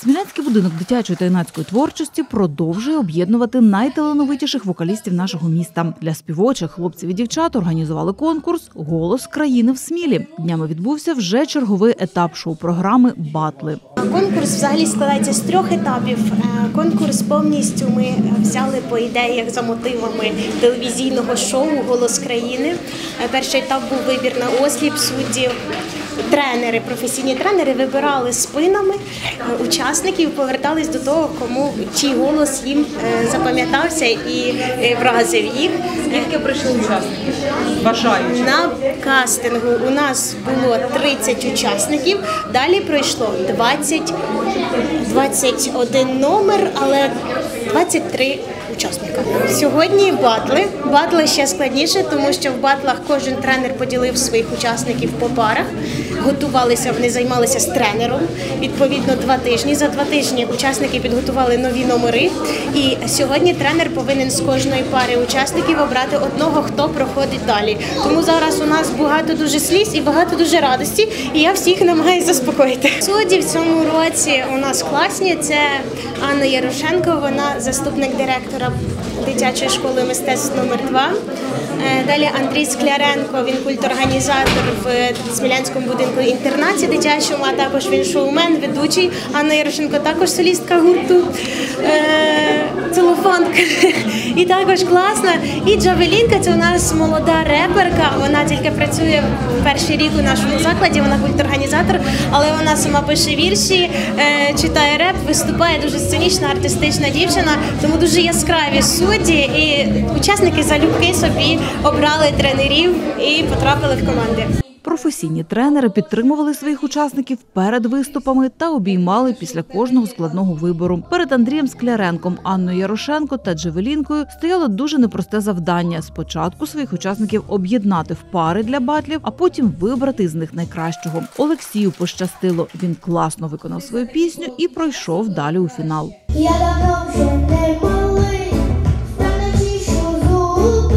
Смілянський будинок дитячої та юнацької творчості продовжує об'єднувати найталановитіших вокалістів нашого міста. Для співочих хлопців і дівчат організували конкурс «Голос країни в Смілі». Днями відбувся вже черговий етап шоу-програми «Батли». Конкурс взагалі складається з 3 етапів. Конкурс повністю ми взяли по ідеях за мотивами телевізійного шоу «Голос країни». Перший етап був вибір на осліп суддів. Тренери, професійні тренери вибирали спинами учасників, повертались до того, чий голос їм запам'ятався і вразив їх. Скільки прийшло учасників? Бажаючих? На кастингу у нас було 30 учасників, далі пройшло 21 номер, але 23 учасника. Сьогодні батли. Батли ще складніше, тому що в батлах кожен тренер поділив своїх учасників по парах. Готувалися, вони займалися з тренером, відповідно 2 тижні. За 2 тижні учасники підготували нові номери. І сьогодні тренер повинен з кожної пари учасників обрати одного, хто проходить далі. Тому зараз у нас багато дуже сліз і багато дуже радості, і я всіх намагаюся заспокоїти. Судді в цьому році у нас класні. Це Анна Ярошенко, вона заступник директора дитячої школи мистецтв номер 2. Далі Андрій Скляренко, він культорганізатор в Смілянському будинку інтернаті дитячому, а також він шоумен, ведучий. Анна Ярошенко також солістка гурту «Целофанка». І також класна. І Джавелінка, це у нас молода реперка, вона тільки працює перший рік у нашому закладі, вона культорганізатор, але вона сама пише вірші, читає реп, виступає, дуже сценічна, артистична дівчина, тому дуже яскраві судді, і учасники залюбки собі обрали тренерів і потрапили в команди. Професійні тренери підтримували своїх учасників перед виступами та обіймали після кожного складного вибору. Перед Андрієм Скляренком, Анною Ярошенко та Джавелінкою стояло дуже непросте завдання – спочатку своїх учасників об'єднати в пари для батлів, а потім вибрати з них найкращого. Олексію пощастило. Він класно виконав свою пісню і пройшов далі у фінал. Я давно вже не малий, впевнений, що зуби.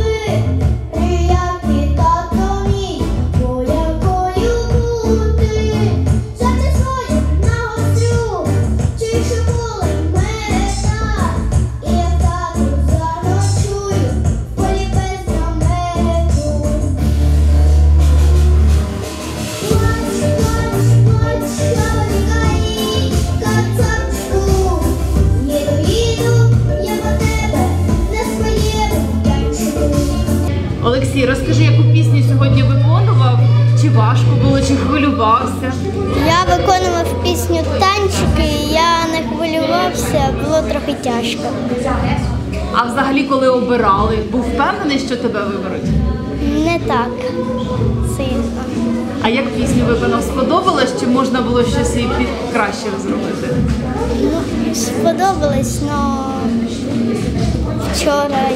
Олексій, розкажи, яку пісню сьогодні виконував? Чи важко було, чи хвилювався? Я виконував пісню «Танчики», я не хвилювався, було трохи тяжко. А взагалі, коли обирали, був впевнений, що тебе виберуть? Не так сильно. А як пісню виконав? Сподобалось, чи можна було щось і краще зробити? Ну, сподобалось, але вчора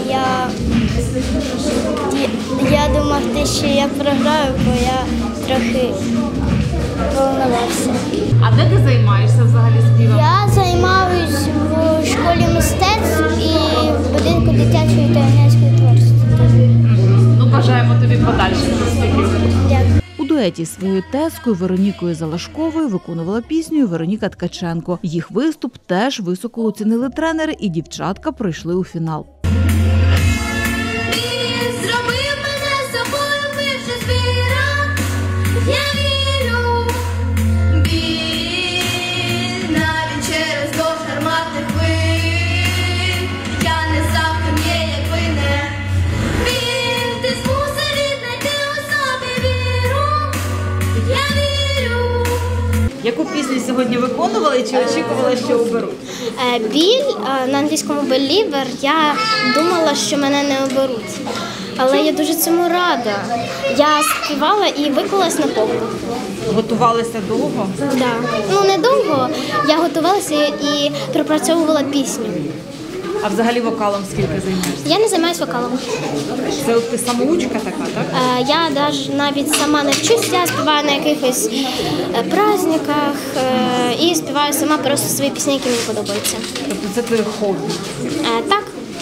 я думав, що я програю, бо я трохи волнувався. А де ти займаєшся взагалі співом? Я займаюсь в школі мистецтв і в будинку дитячої та юнацької творчості. Ну, бажаємо тобі подальших успіхів. Дякую. У дуеті з своєю тезкою Веронікою Залашковою виконувала пісню Вероніка Ткаченко. Їх виступ теж високо оцінили тренери, і дівчатка пройшли у фінал. Яку пісню сьогодні виконували, чи очікували, що оберуть? Біль, на англійському «believer», я думала, що мене не оберуть. Але я дуже цьому рада. Я співала і виклалась на повну. Готувалися довго? Так. Ну, не довго. Я готувалася і пропрацьовувала пісню. А взагалі вокалом скільки займаєшся? Я не займаюся вокалом. Це от ти самоучка така, так? Я навіть сама не вчусь, я співаю на якихось праздниках і співаю сама просто свої пісні, які мені подобаються. Тобто це твоє хобі? Так.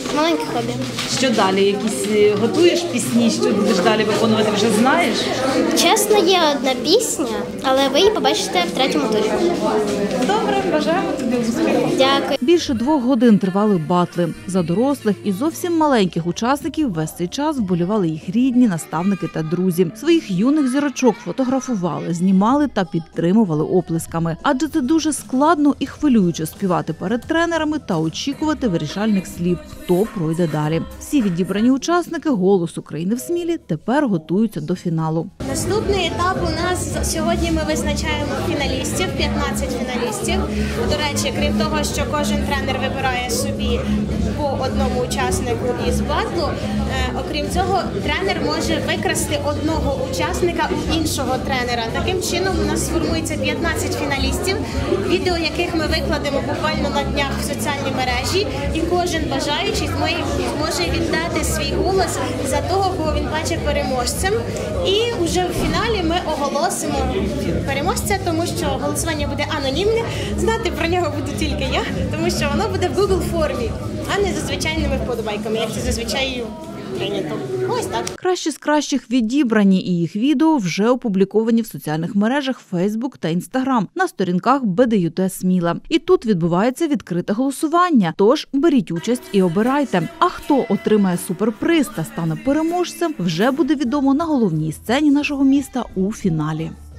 Маленьке хобі. Що далі? Якісь готуєш пісні, що будеш далі виконувати, вже знаєш? Чесно, є одна пісня, але ви її побачите в 3-му турі. Добре, бажаємо тобі успіху. Дякую. Більше 2 годин тривали батли. За дорослих і зовсім маленьких учасників весь цей час вболівали їх рідні, наставники та друзі. Своїх юних зірочок фотографували, знімали та підтримували оплесками. Адже це дуже складно і хвилююче співати перед тренерами та очікувати вирішальних слів, хто пройде далі. Всі відібрані учасники «Голос України» в Смілі тепер готуються до фіналу. Наступний етап у нас сьогодні ми визначаємо фіналістів, 15 фіналістів. До речі, крім того, що кожен тренер вибирає собі по одному учаснику із батлу, окрім цього, тренер може викрасти одного учасника у іншого тренера. Таким чином у нас сформується 15 фіналістів, відео яких ми викладемо буквально на днях в соціальні мережі, і кожен бажаючий зможе віддати свій голос за того, кого він бачить переможцем. І вже в фіналі ми оголосимо переможця, тому що голосування буде анонімне. Знати про нього буду тільки я, тому що воно буде в Google формі, а не за звичайними вподобайками, як це зазвичай прийнято. Ось так. Кращі з кращих відібрані, і їх відео вже опубліковані в соціальних мережах Facebook та Instagram на сторінках БДЮТ Сміла. І тут відбувається відкрите голосування. Тож беріть участь і обирайте. А хто отримає суперприз та стане переможцем, вже буде відомо на головній сцені нашого міста у фіналі.